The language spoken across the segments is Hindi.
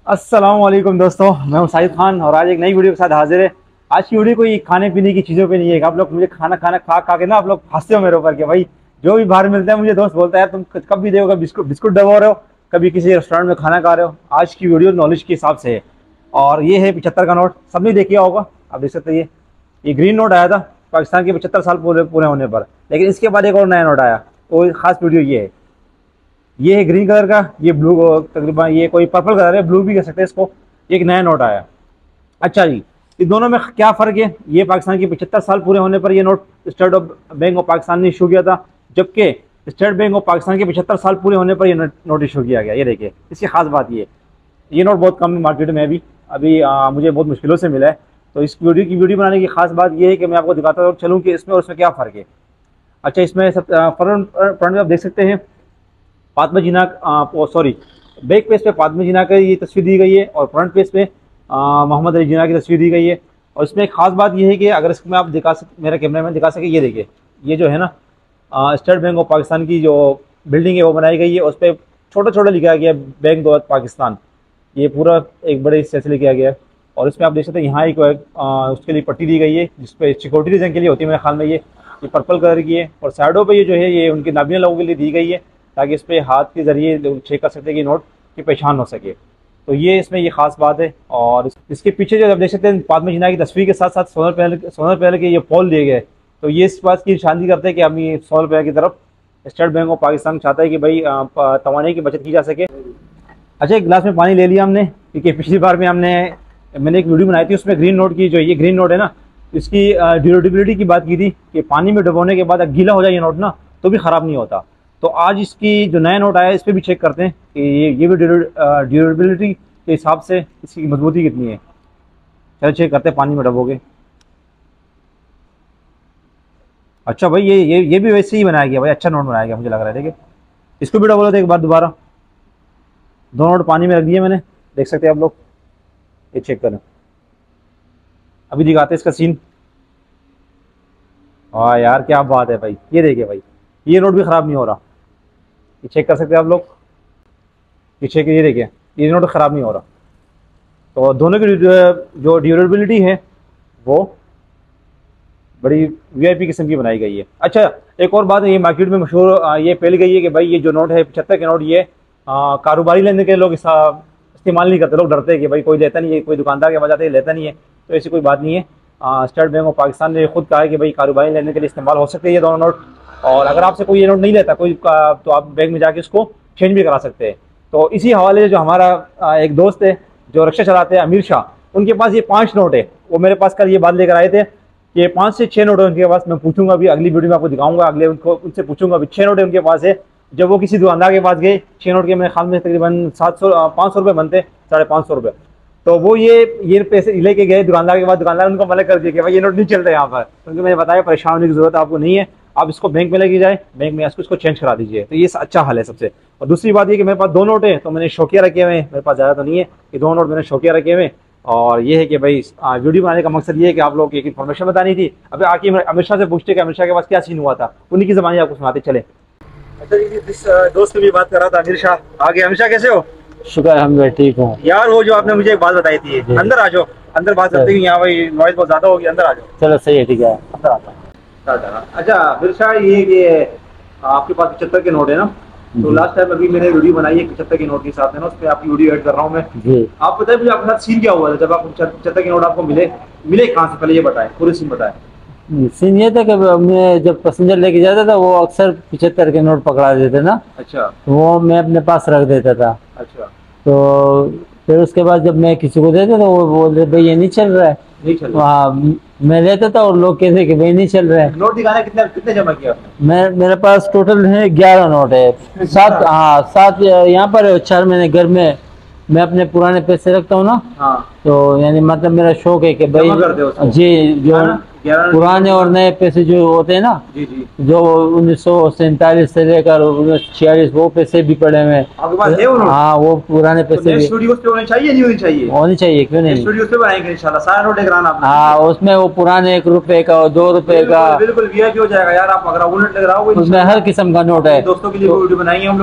अस्सलाम वालेकुम दोस्तों, मैं हूं साहिद खान और आज एक नई वीडियो के साथ हाजिर है। आज की वीडियो कोई खाने पीने की चीज़ों पे नहीं है। आप लोग मुझे खाना खाना खा खा के ना आप लोग हंसते हो मेरे ऊपर कि भाई जो भी बाहर मिलता है मुझे दोस्त बोलता है यार तुम कब भी देखो, कभी बिस्कुट बिस्कुट दबा रहे हो, कभी किसी रेस्टोरेंट में खाना खा रहे हो। आज की वीडियो नॉलेज के हिसाब से है और ये है 75 का नोट। सबने देखा होगा, आप देख सकते हैं। ये ग्रीन नोट आया था पाकिस्तान के 75 साल पूरे पूरे होने पर, लेकिन इसके बाद एक और नया नोट आया। तो खास वीडियो ये है, ये है ग्रीन कलर का, ये ब्लू तकरीबन ये कोई पर्पल कलर है, ब्लू भी कह सकते हैं इसको। एक नया नोट आया। अच्छा जी, इन दोनों में क्या फ़र्क है? ये पाकिस्तान के 75 साल पूरे होने पर ये note State Bank of Pakistan ने इशू किया था, जबकि स्टेट बैंक ऑफ पाकिस्तान के 75 साल पूरे होने पर ये नोट इशू किया गया। ये देखिए, इसकी खास बात ये नोट बहुत कम है मार्केट में अभी मुझे बहुत मुश्किलों से मिला है। तो इस वीडियो बनाने की खास बात ये है कि मैं आपको दिखाता चलूँ कि इसमें और उसमें क्या फ़र्क है। अच्छा, इसमें सब फ्रंट में आप देख सकते हैं Fatima Jinnah, sorry, back page पे फातिमा जिन्ना की ये तस्वीर दी गई है और फ्रंट पेज पे मोहम्मद अली जिन्ना की तस्वीर दी गई है। और इसमें एक खास बात यह है कि अगर इसमें आप दिखा सक मेरा कैमरा मैन दिखा सके, ये देखिए, ये जो है ना स्टेट बैंक ऑफ पाकिस्तान की जो बिल्डिंग है वो बनाई गई है। उस पर छोटा छोटा लिखा गया बैंक दौलत पाकिस्तान, ये पूरा एक बड़े हिस्से से लिखा गया है। और इसमें आप देख सकते हैं यहाँ एक उसके लिए पट्टी दी गई है जिसपे सिक्योरिटी रीजन के लिए होती है मेरे ख्याल में। ये पर्पल कलर की है और साइडों पे ये जो है ये उनके नाबीना लोगों के लिए दी गई है ताकि इस पर हाथ के ज़रिए चेक कर सकते हैं कि नोट की पहचान हो सके। तो ये इसमें ये खास बात है। और इसके पीछे जो आप देख सकते हैं फातिमा जिन्ना की तस्वीर के साथ साथ सोलर पैनल के ये पोल दिए गए। तो ये इस बात की निशानी करते हैं कि हम ये सोलर पैनल की तरफ स्टेट बैंक ऑफ पाकिस्तान चाहता है कि भाई तवानाई की बचत की जा सके। अच्छा, एक गिलास में पानी ले लिया हमने, क्योंकि पिछली बार में मैंने एक वीडियो बनाई थी, उसमें ग्रीन नोट की, जो ये ग्रीन नोट है ना, इसकी ड्यूरेबिलिटी की बात की थी कि पानी में डुबोने के बाद अगर गीला हो जाए ये नोट ना तो भी ख़राब नहीं होता। तो आज इसकी जो नया नोट आया इस पर भी चेक करते हैं कि ये भी ड्यूरेबिलिटी के हिसाब से इसकी मजबूती कितनी है। चलो चेक करते हैं पानी में डबोगे। अच्छा भाई, ये भी वैसे ही बनाया गया भाई, अच्छा नोट बनाया गया मुझे लग रहा है। देखिए, इसको भी डबोलो तो एक बार दोबारा। दो नोट पानी में रख दिए मैंने, देख सकते हैं आप लोग। ये चेक करें, अभी दिखाते हैं इसका सीन। हाँ यार, क्या बात है भाई, ये देखिए भाई, ये नोट भी ख़राब नहीं हो रहा। ये चेक कर सकते हैं आप लोग, ये चेक, ये देखिए, ये नोट ख़राब नहीं हो रहा। तो दोनों की जो ड्यूरेबिलिटी है वो बड़ी वीआईपी किस्म की बनाई गई है। अच्छा, एक और बात है, ये मार्केट में मशहूर ये फैल गई है कि भाई ये जो नोट है 75 के नोट, ये कारोबारी लेने के लोग इस्तेमाल नहीं करते। लोग डरते हैं कि भाई कोई लेता नहीं है, कोई दुकानदार के पास जाते हैं लेता नहीं है। तो ऐसी कोई बात नहीं है। स्टेट बैंक ऑफ पाकिस्तान ने खुद कहा है कि भाई कारोबारी लेने के लिए इस्तेमाल हो सकते हैं ये दोनों नोट। और अगर आपसे कोई ये नोट नहीं लेता कोई तो आप बैंक में जाके उसको चेंज भी करा सकते हैं। तो इसी हवाले से जो हमारा एक दोस्त है जो रिक्शा चलाते हैं, अमीर शाह, उनके पास ये 5 नोट है। वो मेरे पास कल ये बात लेकर आए थे कि ये 5 से 6 नोट है उनके पास। मैं पूछूंगा अभी अगली वीडियो में आपको दिखाऊंगा, अगले उनसे पूछूंगा। अभी 6 नोट है उनके पास है। जब वो किसी दुकानदार के पास गए, 6 नोट के मेरे ख्याल में तकरीबन 500 रुपये बनते, 550 रुपये। तो वो ये पैसे लेके गए दुकानदार के पास, दुकानदार उनको मना कर दिया कि भाई ये नोट नहीं चल रहे यहाँ पर। क्योंकि मैंने बताया परेशान होने की जरूरत आपको नहीं है, आप इसको बैंक में लेके जाए, बैंक में इसको चेंज करा दीजिए। तो ये अच्छा हल है सबसे। और दूसरी बात ये कि मेरे पास 2 नोट है तो मैंने शौकिया रखे हुए हैं, मेरे पास ज़्यादा तो नहीं है, ये 2 नोट मैंने शौकिया रखे हुए हैं। और ये है कि भाई वीडियो बनाने का मकसद ये है कि आप लोग एक इन्फॉर्मेशन बतानी थी। अभी आके अमित शाह से पूछते कि अमित शाह के पास क्या सीन हुआ था, उन्हीं की ज़बानी आपको सुनाते चले। अच्छा जी, जिस दोस्त से भी बात कर रहा था अमीर शाह, आगे। अमीर शाह कैसे हो? शुक्र हम ठीक हूँ यार, वो जो आपने मुझे एक बात बताई थी, अंदर आ जाओ, अंदर बात करते हैं। यहाँ भाई नॉइज बहुत ज्यादा होगी, अंदर आ जाओ। चलो सही है, ठीक है, अंदर आता हूँ। अच्छा अमीर शाह, ये कि आपके पास 75 के नोट है ना, तो लास्ट टाइम अभी मैंने वीडियो बनाई है 75 के नोट के साथ है ना, उस पर आपकी वीडियो एड कर रहा हूँ मैं जी। आप बताइए मुझे आपके साथ सीन क्या हुआ था जब आप 75 के नोट आपको मिले कहाँ से? पहले ये बताएं, पूरी सीन बताएं। सीन ये था कि मैं जब पैसेंजर लेके जाता था वो अक्सर 75 के नोट पकड़ा देते ना। अच्छा। वो मैं अपने पास रख देता था। अच्छा। तो फिर उसके बाद जब मैं किसी को देता था वो बोलते भाई ये नहीं चल रहा है, नहीं चल रहा। हाँ, मैं लेता था और लोग कहते कि भाई नहीं चल रहा है। नोट दिखाने कितने जमा किया आपने? मेरे पास टोटल है 11 नोट है। 7 यहाँ पर 4 महीने घर में मैं अपने पुराने पैसे रखता हूँ ना। हाँ। तो यानी मतलब मेरा शौक है कि भाई जी, जो पुराने और नए पैसे जो होते हैं ना, जी जी, जो 1947 से लेकर 1946 वो पैसे भी पड़े हुए हैं। हाँ, वो पुराने पैसे भी स्टूडियो पे होने चाहिए, नहीं होनी चाहिए? होनी चाहिए, क्यों नहीं? स्टूडियो पे बनाएंगे इंशाल्लाह, सारा नोट लेकर आप। हाँ, उसमें वो पुराने 1 रुपए का और 2 रुपए का बिल्कुल वीआईपी हो जाएगा यार। आप अगर बुलेट लग रहा हो उसमें हर किस्म का नोट है। दोस्तों के लिए वीडियो बनाएंगे हम लोग,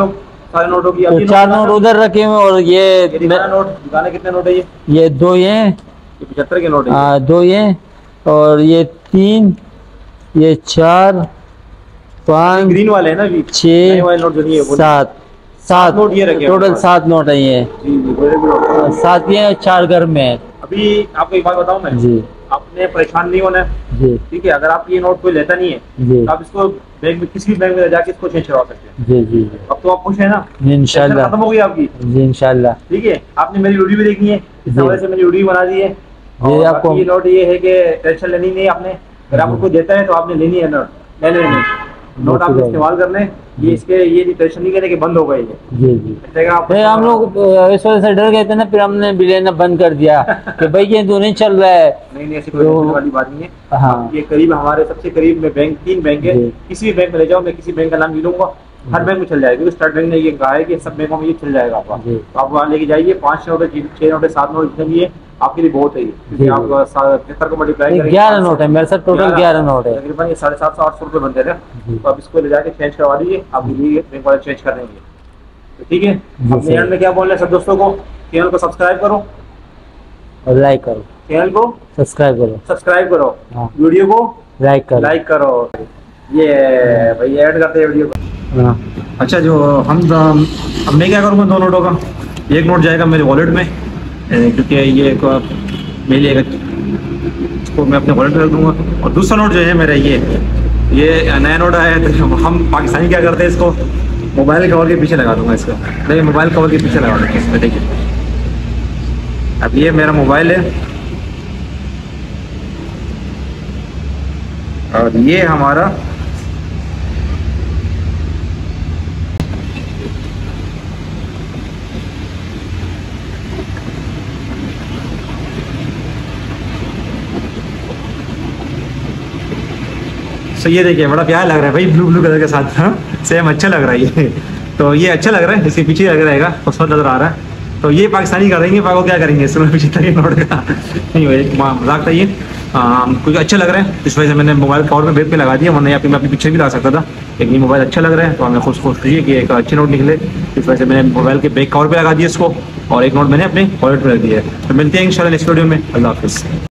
सारे नोटों की? तो 4 नोट उधर रखे हुए और ये नोट दिखाने, कितने नोट है ये 2 ये 75 के नोट है? हाँ 2 ये और ये 3 ये 4 5 ग्रीन वाले है ना अभी? 6 वाले नोट जो नहीं है वो 7 नोट ये रखे टोटल 7 नोट है ये। जी जी, very good। 7 ये 4 घर में है। अभी आपको एक बात बताऊं मैं जी आपने परेशान नहीं होना है, जी ठीक है? अगर आप ये नोट कोई लेता नहीं है जी तो आप इसको बैंक में, किसी भी बैंक में ले जाके इसको चेंज करवा सकते हैं। जी जी अब तो आप खुश है ना? इंशाल्लाह खत्म हो गई आपकी? जी इंशाल्लाह। ठीक है, आपने मेरी वीडियो भी देखी है, इस जी। वजह से मैंने वीडियो बना दी है। जी और आपको बाकी ये नोट ये है कि टेंशन लेनी नहीं आपने, अगर आपको कोई देता है तो आपने लेनी है नोट, लेने नहीं नोट आपने इस्तेमाल करने। ये इसके ये टेंशन नहीं करने के बंद हो गए ये। जी जी आप हम लोग इस वजह से डर गए थे ना, फिर हमने भी लेना बंद कर दिया कि भाई ये तो नहीं चल रहा है। नहीं ऐसी कोई टेंशन वाली बात नहीं है। हाँ ये करीब हमारे सबसे करीब में बैंक 3 बैंक है, किसी भी बैंक में ले जाओ, मैं किसी बैंक का नाम नहीं लूंगा, हर बैंक में चल जाएगा क्योंकि स्टेट बैंक ने ये कहा है कि सब बैंकों में ये चल जाएगा आपका। तो आप वहाँ लेके जाइए, 5 नोट 6 नोट 7 नोट जितने भी है आपके लिए बहुत है, क्योंकि आप 73 को मल्टीप्लाई करेंगे 11 नोट है मेरे साथ, टोटल 11 नोट है तकरीबन। ये 750-800 रुपये बनते हैं। तो आप इसको ले जाके चेंज करवा दीजिए, आपके लिए बैंक वाले चेंज कर देंगे। तो ठीक है, अपने एंड में क्या बोल रहे हैं सब दोस्तों को, चैनल को सब्सक्राइब करो और लाइक करो, चैनल को सब्सक्राइब करो, वीडियो को लाइक करो। ये भाई ऐड करते हैं वीडियो को। अच्छा, जो अब मैं क्या करूँगा 2 नोटों का, एक नोट जाएगा मेरे वॉलेट में, क्योंकि ये एक मेरे लिए इसको मैं अपने वॉलेट में रख दूँगा। और दूसरा नोट जो है मेरा ये नया नोट आया है, तो हम पाकिस्तानी क्या करते हैं, इसको मोबाइल कवर के पीछे लगा दूंगा। इसको देखिए, मोबाइल कवर के पीछे लगा दूंगा इसमें। देखिए, अब ये मेरा मोबाइल है और ये हमारा तो ये देखिए, बड़ा प्यार लग रहा है भाई, ब्लू कलर के साथ। हाँ, सेम अच्छा लग रहा है ये। तो ये अच्छा लग रहा है, इसके पीछे लग रहेगा, खूबसूरत नजर आ रहा है। तो ये पाकिस्तानी कर देंगे, पाको क्या करेंगे इसमें पीछे तक नोट का। नहीं भाई, मजाक था ये, क्योंकि अच्छा लग रहा है इस वजह से मैंने मोबाइल कवर में बैग पे लगा दिया, वरना यहाँ पे मैं अपनी पिक्चर भी लगा सकता था। लेकिन ये मोबाइल अच्छा लग रहा है तो हमें खुशी है कि एक अच्छे नोट निकले, इस वजह से मैंने मोबाइल के बैक कवर पे लगा दिया इसको, और एक नोट मैंने अपने वॉलेट में रख दिया है। तो मिलते हैं इंशाल्लाह नेक्स्ट वीडियो में। अल्लाह हाफिज़।